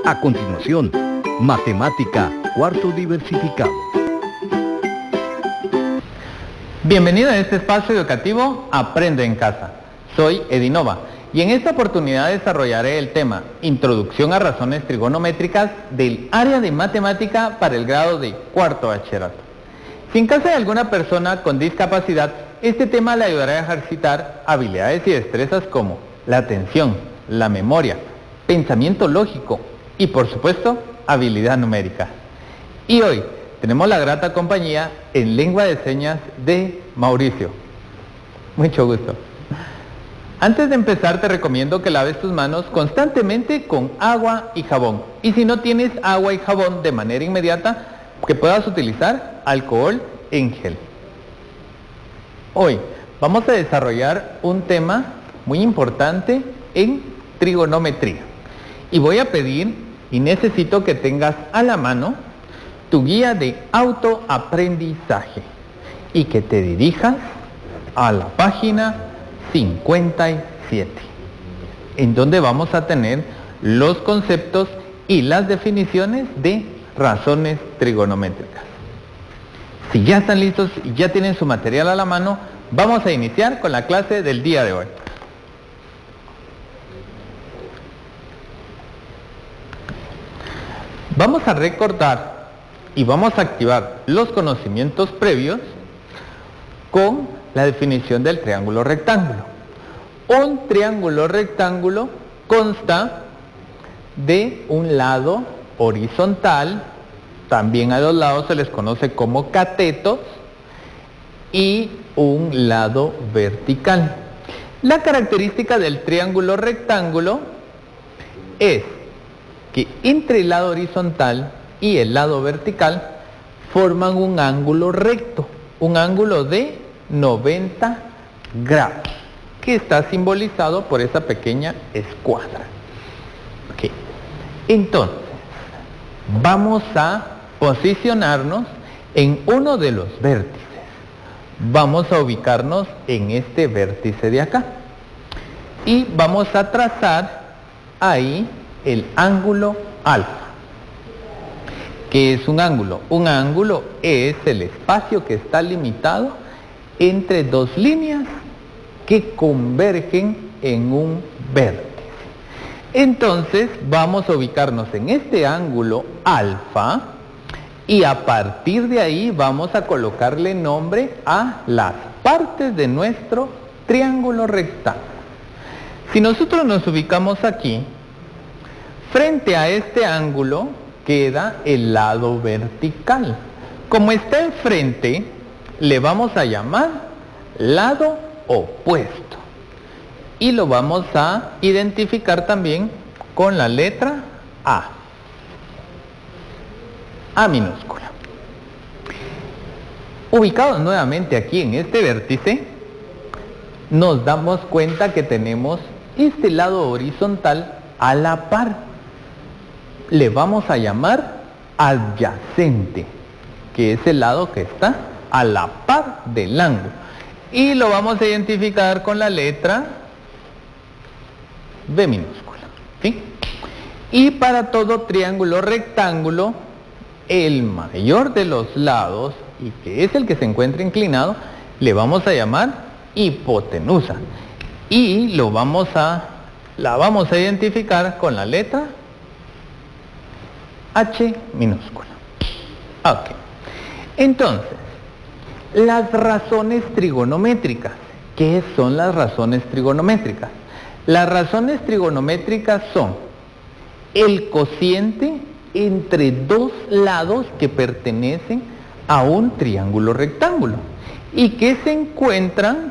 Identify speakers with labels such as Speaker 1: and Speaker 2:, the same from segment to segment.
Speaker 1: A continuación, Matemática, cuarto diversificado.
Speaker 2: Bienvenido a este espacio educativo Aprende en Casa. Soy Edinova y en esta oportunidad desarrollaré el tema Introducción a razones trigonométricas del área de matemática para el grado de cuarto bachillerato. Si en casa de alguna persona con discapacidad, este tema le ayudará a ejercitar habilidades y destrezas como la atención, la memoria, pensamiento lógico y por supuesto habilidad numérica. Y hoy tenemos la grata compañía en lengua de señas de Mauricio. Mucho gusto. Antes de empezar te recomiendo que laves tus manos constantemente con agua y jabón. Y si no tienes agua y jabón de manera inmediata, que puedas utilizar alcohol en gel. Hoy vamos a desarrollar un tema muy importante en trigonometría. Y voy a pedir y necesito que tengas a la mano tu guía de autoaprendizaje y que te dirijas a la página 57, en donde vamos a tener los conceptos y las definiciones de razones trigonométricas. Si ya están listos y ya tienen su material a la mano, vamos a iniciar con la clase del día de hoy. Vamos a recordar y vamos a activar los conocimientos previos con la definición del triángulo rectángulo. Un triángulo rectángulo consta de un lado horizontal, también a los lados se les conoce como catetos, y un lado vertical. La característica del triángulo rectángulo es que entre el lado horizontal y el lado vertical forman un ángulo recto, un ángulo de 90 grados, que está simbolizado por esa pequeña escuadra. Okay. Entonces, vamos a posicionarnos en uno de los vértices. Vamos a ubicarnos en este vértice de acá. Y vamos a trazar ahí el ángulo alfa. ¿Qué es un ángulo? Un ángulo es el espacio que está limitado entre dos líneas que convergen en un vértice. Entonces vamos a ubicarnos en este ángulo alfa y a partir de ahí vamos a colocarle nombre a las partes de nuestro triángulo rectángulo. Si nosotros nos ubicamos aquí, frente a este ángulo queda el lado vertical. Como está enfrente, le vamos a llamar lado opuesto. Y lo vamos a identificar también con la letra A. A minúscula. Ubicados nuevamente aquí en este vértice, nos damos cuenta que tenemos este lado horizontal a la par. Le vamos a llamar adyacente, que es el lado que está a la par del ángulo. Y lo vamos a identificar con la letra B minúscula. ¿Sí? Y para todo triángulo rectángulo, el mayor de los lados, y que es el que se encuentra inclinado, le vamos a llamar hipotenusa. Y la vamos a identificar con la letra H minúscula. Ok. Entonces, las razones trigonométricas. ¿Qué son las razones trigonométricas? Las razones trigonométricas son el cociente entre dos lados que pertenecen a un triángulo rectángulo y que se encuentran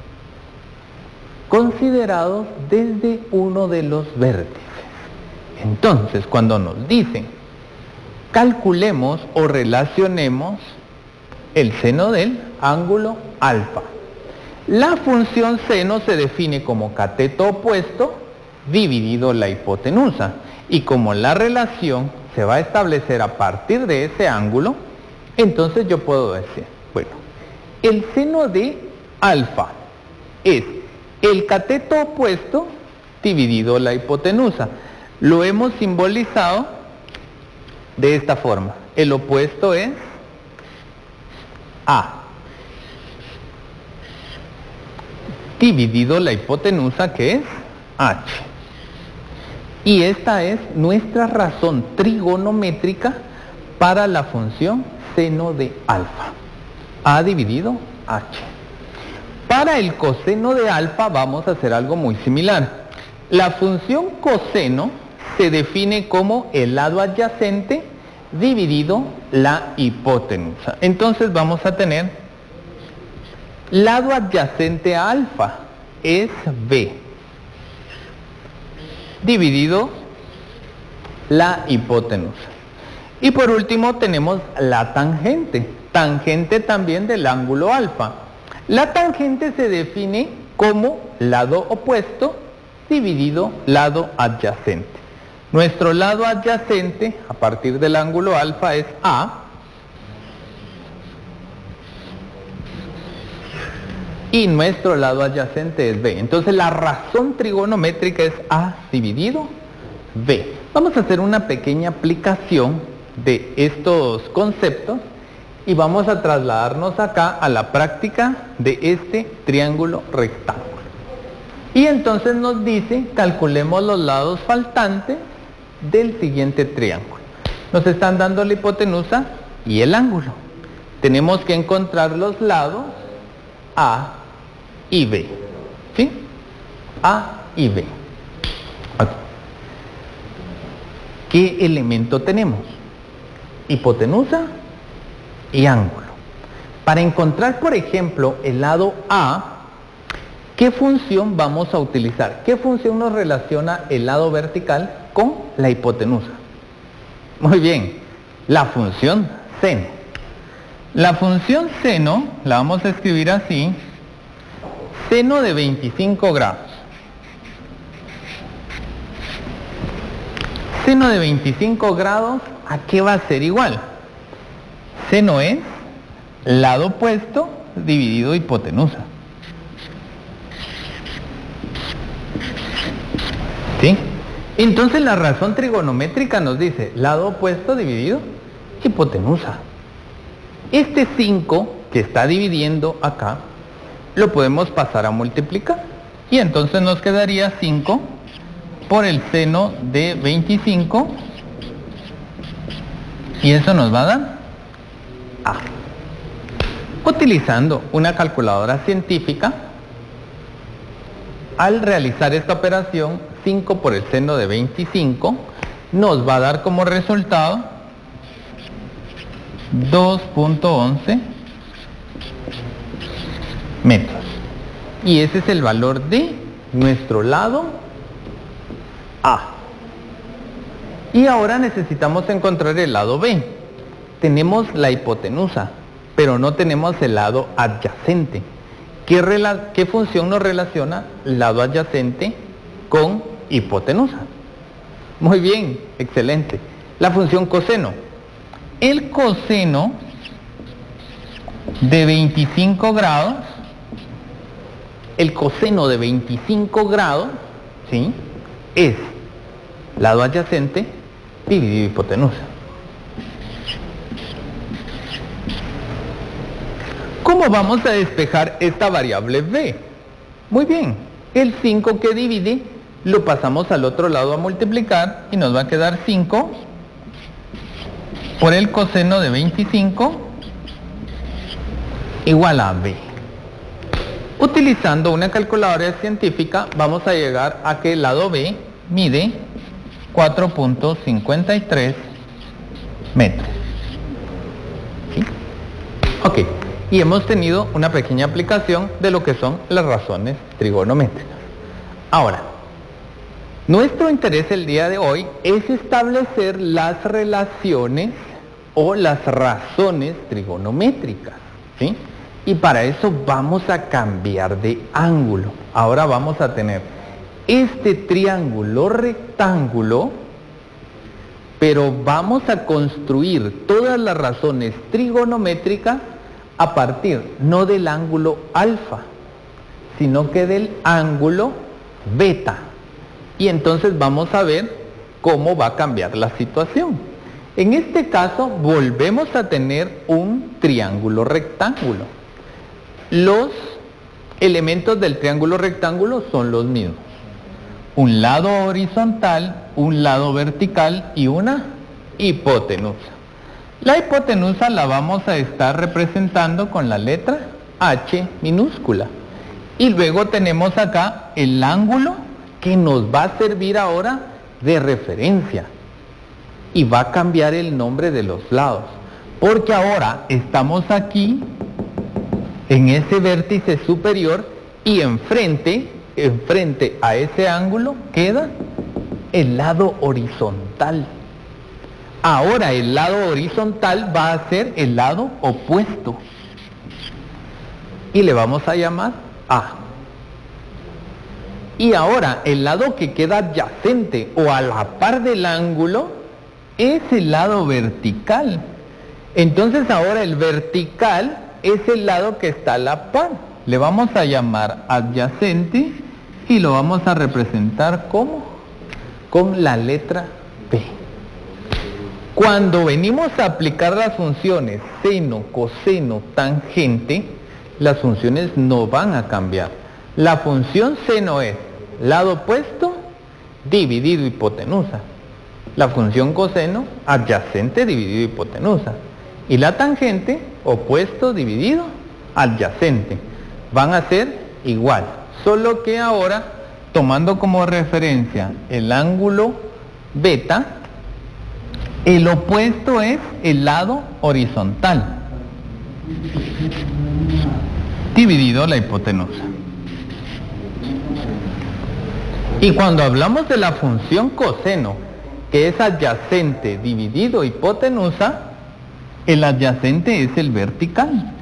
Speaker 2: considerados desde uno de los vértices. Entonces, cuando nos dicen calculemos o relacionemos el seno del ángulo alfa, la función seno se define como cateto opuesto dividido la hipotenusa, y como la relación se va a establecer a partir de ese ángulo, entonces yo puedo decir, bueno, el seno de alfa es el cateto opuesto dividido la hipotenusa. lo hemos simbolizado de esta forma. El opuesto es A dividido la hipotenusa, que es H. Y esta es nuestra razón trigonométrica para la función seno de alfa. A dividido H. Para el coseno de alfa vamos a hacer algo muy similar. La función coseno se define como el lado adyacente dividido la hipotenusa. Entonces vamos a tener lado adyacente a alfa es B dividido la hipotenusa. Y por último tenemos la tangente, tangente también del ángulo alfa. La tangente se define como lado opuesto dividido lado adyacente. Nuestro lado adyacente a partir del ángulo alfa es A, y nuestro lado adyacente es B. Entonces la razón trigonométrica es A dividido B. Vamos a hacer una pequeña aplicación de estos conceptos y vamos a trasladarnos acá a la práctica de este triángulo rectángulo. Y entonces nos dice, calculemos los lados faltantes del siguiente triángulo. Nos están dando la hipotenusa y el ángulo. Tenemos que encontrar los lados A y B. ¿Sí? A y B. Aquí. ¿Qué elemento tenemos? Hipotenusa y ángulo. Para encontrar, por ejemplo, el lado A, ¿qué función vamos a utilizar? ¿Qué función nos relaciona el lado vertical con la hipotenusa? Muy bien, la función seno. La función seno la vamos a escribir así: seno de 25 grados. Seno de 25 grados, ¿a qué va a ser igual? Seno es lado opuesto dividido hipotenusa. ¿Sí? Entonces la razón trigonométrica nos dice lado opuesto dividido hipotenusa. Este 5 que está dividiendo acá, lo podemos pasar a multiplicar. Y entonces nos quedaría 5 por el seno de 25. Y eso nos va a dar A. Utilizando una calculadora científica, al realizar esta operación, 5 por el seno de 25 nos va a dar como resultado 2.11 metros. Y ese es el valor de nuestro lado A. Y ahora necesitamos encontrar el lado B. Tenemos la hipotenusa, pero no tenemos el lado adyacente. ¿Qué función nos relaciona lado adyacente con hipotenusa? Muy bien, excelente. La función coseno. El coseno de 25 grados, el coseno de 25 grados, ¿sí?, es lado adyacente dividido hipotenusa. ¿Cómo vamos a despejar esta variable b? Muy bien, el 5 que divide lo pasamos al otro lado a multiplicar y nos va a quedar 5 por el coseno de 25 igual a b. Utilizando una calculadora científica vamos a llegar a que el lado b mide 4.53 metros. ¿Sí? Ok, y hemos tenido una pequeña aplicación de lo que son las razones trigonométricas. Ahora, nuestro interés el día de hoy es establecer las relaciones o las razones trigonométricas, ¿sí? Y para eso vamos a cambiar de ángulo. Ahora vamos a tener este triángulo rectángulo, pero vamos a construir todas las razones trigonométricas a partir no del ángulo alfa, sino que del ángulo beta. Y entonces vamos a ver cómo va a cambiar la situación. En este caso volvemos a tener un triángulo rectángulo. Los elementos del triángulo rectángulo son los mismos. Un lado horizontal, un lado vertical y una hipotenusa. La hipotenusa la vamos a estar representando con la letra H minúscula. Y luego tenemos acá el ángulo que nos va a servir ahora de referencia. Y va a cambiar el nombre de los lados. Porque ahora estamos aquí en ese vértice superior y enfrente a ese ángulo queda el lado horizontal. Ahora el lado horizontal va a ser el lado opuesto. Y le vamos a llamar A. Y ahora el lado que queda adyacente o a la par del ángulo es el lado vertical. Entonces ahora el vertical es el lado que está a la par. Le vamos a llamar adyacente y lo vamos a representar como con la letra P. Cuando venimos a aplicar las funciones seno, coseno, tangente, las funciones no van a cambiar. La función seno es lado opuesto dividido hipotenusa. La función coseno, adyacente dividido hipotenusa. Y la tangente, opuesto dividido adyacente. Van a ser igual, solo que ahora, tomando como referencia el ángulo beta, el opuesto es el lado horizontal, dividido la hipotenusa. Y cuando hablamos de la función coseno, que es adyacente dividido hipotenusa, el adyacente es el vertical,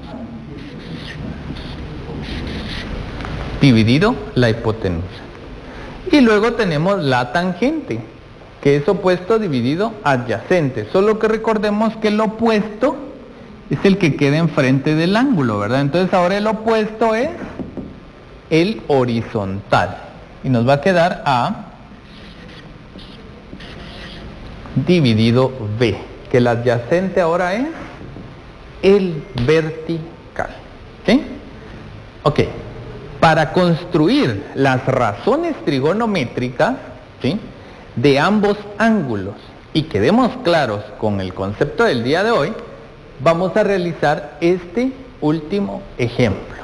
Speaker 2: dividido la hipotenusa. Y luego tenemos la tangente, que es opuesto dividido adyacente. Solo que recordemos que el opuesto es el que queda enfrente del ángulo, ¿verdad? Entonces ahora el opuesto es el horizontal. Y nos va a quedar A dividido B, que el adyacente ahora es el vertical. ¿Sí? Ok. Para construir las razones trigonométricas, ¿sí?, de ambos ángulos y quedemos claros con el concepto del día de hoy, vamos a realizar este último ejemplo.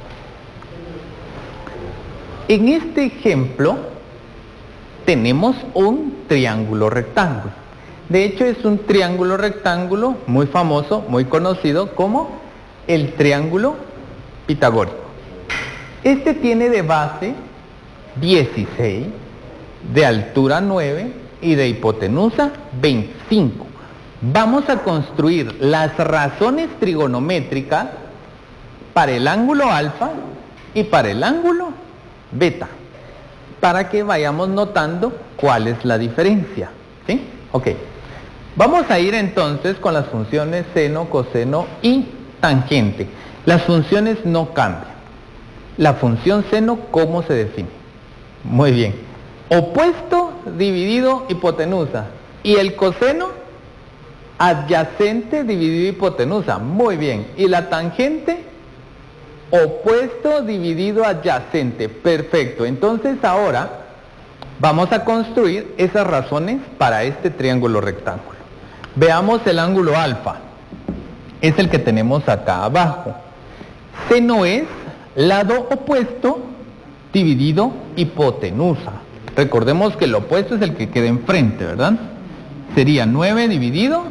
Speaker 2: En este ejemplo tenemos un triángulo rectángulo. De hecho es un triángulo rectángulo muy famoso, muy conocido como el triángulo pitagórico. Este tiene de base 16, de altura 9 y de hipotenusa 25. Vamos a construir las razones trigonométricas para el ángulo alfa y para el ángulo beta, para que vayamos notando cuál es la diferencia. ¿Sí? Ok. Vamos a ir entonces con las funciones seno, coseno y tangente. Las funciones no cambian. La función seno, ¿cómo se define? Muy bien. Opuesto dividido hipotenusa. Y el coseno, adyacente dividido hipotenusa. Muy bien. Y la tangente, opuesto dividido adyacente. Perfecto. Entonces ahora vamos a construir esas razones para este triángulo rectángulo. Veamos el ángulo alfa. Es el que tenemos acá abajo. Seno es lado opuesto dividido hipotenusa. Recordemos que el opuesto es el que queda enfrente, ¿verdad? Sería 9 dividido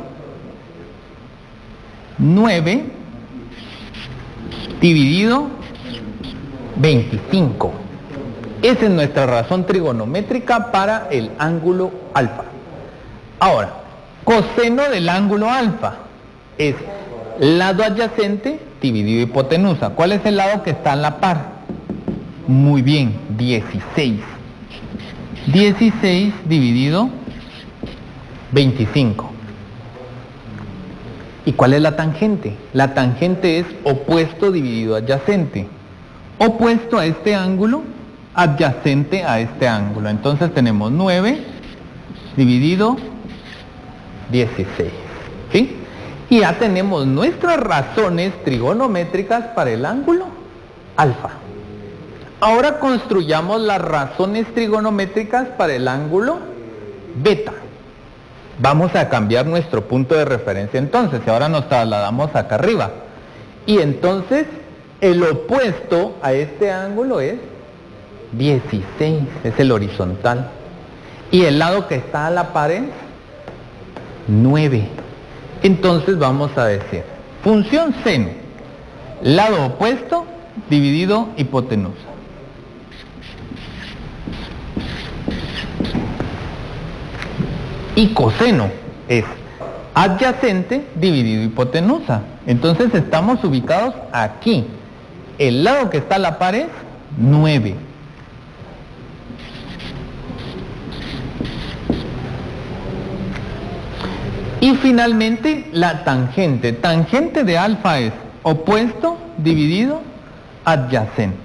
Speaker 2: 9 dividido 25. Esa es nuestra razón trigonométrica para el ángulo alfa. Ahora, coseno del ángulo alfa es lado adyacente dividido hipotenusa. ¿Cuál es el lado que está a la par? Muy bien, 16. 16 dividido 25. ¿Y cuál es la tangente? La tangente es opuesto dividido adyacente. Opuesto a este ángulo, adyacente a este ángulo. Entonces tenemos 9 dividido 16. ¿Sí? Y ya tenemos nuestras razones trigonométricas para el ángulo alfa. Ahora construyamos las razones trigonométricas para el ángulo beta. Vamos a cambiar nuestro punto de referencia entonces, y ahora nos trasladamos acá arriba. Y entonces, el opuesto a este ángulo es 16, es el horizontal. Y el lado que está a la par es 9. Entonces vamos a decir, función seno, lado opuesto dividido hipotenusa. Y coseno es adyacente dividido hipotenusa. Entonces estamos ubicados aquí. El lado que está a la par es 9. Y finalmente la tangente. Tangente de alfa es opuesto dividido adyacente.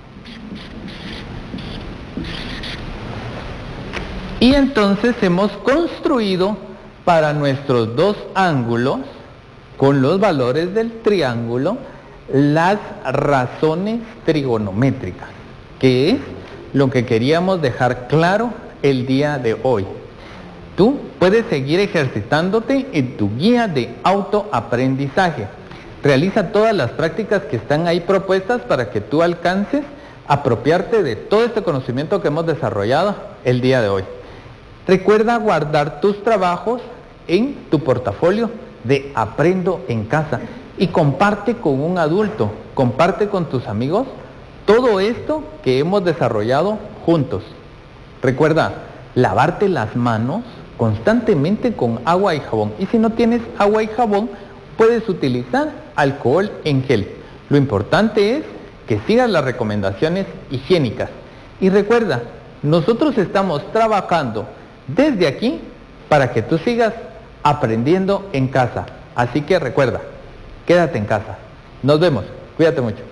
Speaker 2: Y entonces hemos construido para nuestros dos ángulos, con los valores del triángulo, las razones trigonométricas, que es lo que queríamos dejar claro el día de hoy. Tú puedes seguir ejercitándote en tu guía de autoaprendizaje. Realiza todas las prácticas que están ahí propuestas para que tú alcances a apropiarte de todo este conocimiento que hemos desarrollado el día de hoy. Recuerda guardar tus trabajos en tu portafolio de Aprendo en Casa y comparte con un adulto, comparte con tus amigos todo esto que hemos desarrollado juntos. Recuerda lavarte las manos constantemente con agua y jabón, y si no tienes agua y jabón puedes utilizar alcohol en gel. Lo importante es que sigas las recomendaciones higiénicas y recuerda, nosotros estamos trabajando desde aquí para que tú sigas aprendiendo en casa. Así que recuerda, quédate en casa. Nos vemos. Cuídate mucho.